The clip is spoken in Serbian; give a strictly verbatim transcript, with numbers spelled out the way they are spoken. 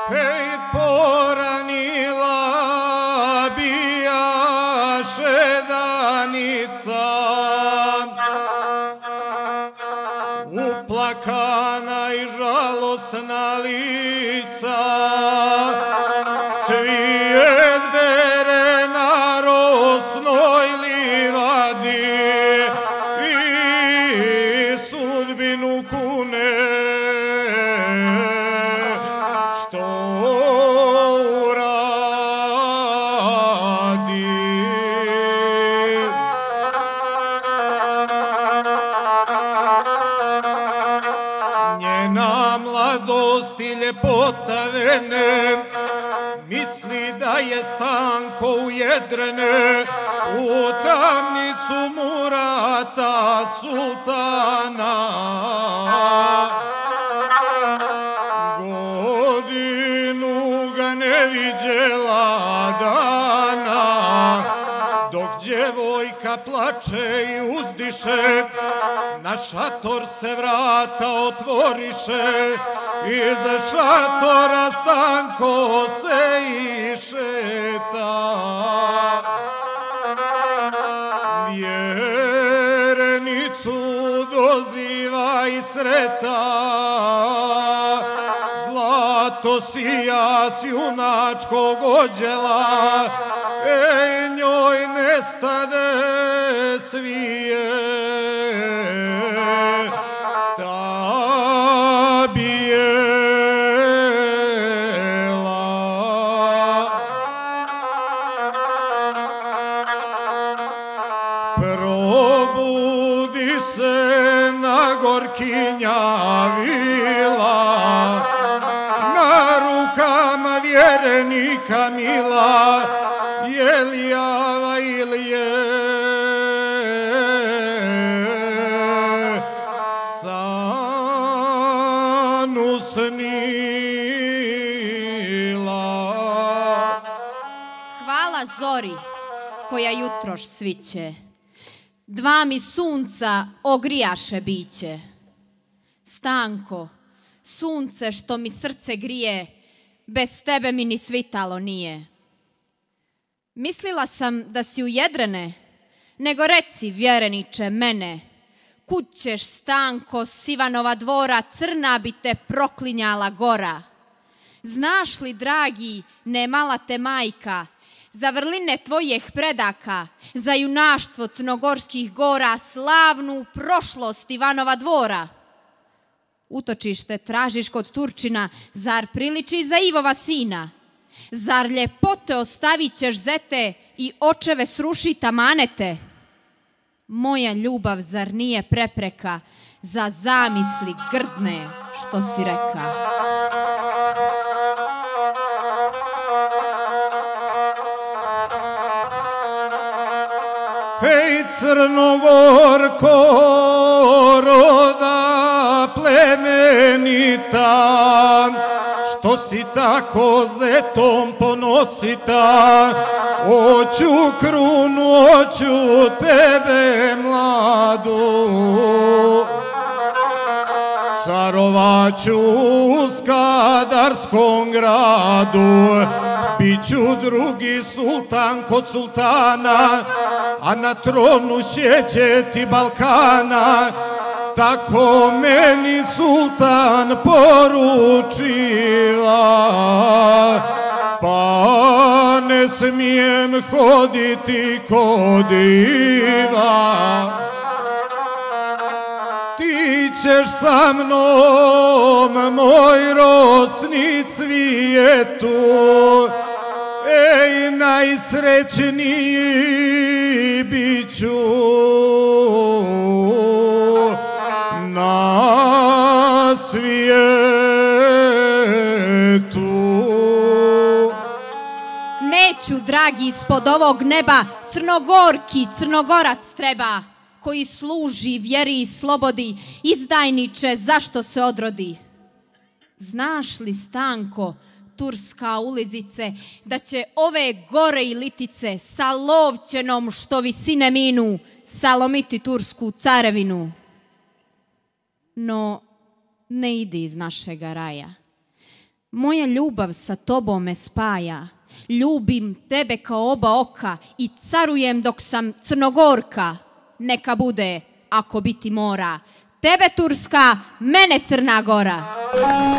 Hej, poranila bijaše danica, uplakana i žalosna lica, cvijet bere na rosnoj livadi i sudbinu kune. Ljepota vene misli da je Stanko ujedrene u tamnicu Murata sultana. Godinu ga ne viđela dana, dok djevojka plače i uzdiše, na šator se vrata otvoriše, iz šatora Stanko se išeta. Vjerenicu doziva i sreta, zlato sija s junačkog odjela, ej, njoj nestade svije. Probudi se na gorkinja vila, na rukama vjerenika mila, je li java ili je san usnila. Hvala zori koja jutroš sviće, dva mi sunca ogrijaše biće. Stanko, sunce što mi srce grije, bez tebe mi ni svitalo nije. Mislila sam da si ujedrene, nego reci, vjereniče, mene, kud ćeš, Stanko, s Ivanova dvora, crna bi te proklinjala gora. Znaš li, dragi, ne mala te majka, za vrline tvojih predaka, za junaštvo crnogorskih gora, slavnu prošlost Ivanova dvora. Utočište tražiš kod Turčina, zar priliči za Ivova sina? Zar ljepote ostavit ćeš zete i očeve sruši tamanete? Moja ljubav zar nije prepreka za zamisli grdne što si reka? Hej, Crnogorko, roda plemenita, što si tako zetom ponosita, oću krunu, oću tebe mladu. Carovaću u Skadarskom gradu, biću drugi sultan kod sultana, a na tronu sjeđeti Balkana, tako meni sultan poručiva, pa ne smijem hoditi kod diva. Ti ćeš sa mnom, moj rosni cvijetu, ej, najsrećniji biću na svijetu. Neću, dragi, ispod ovog neba, Crnogorki, Crnogorac treba, koji služi vjeri i slobodi, izdajniče, zašto se odrodi? Znaš li, Stanko, turska ulizice, da će ove gore i litice sa lovćenom što visine minu salomiti tursku carevinu? No, ne idi iz našega raja. Moja ljubav sa tobom me spaja, ljubim tebe kao oba oka i carujem dok sam Crnogorka. Neka bude, ako biti mora, tebe Turska, mene Crna Gora.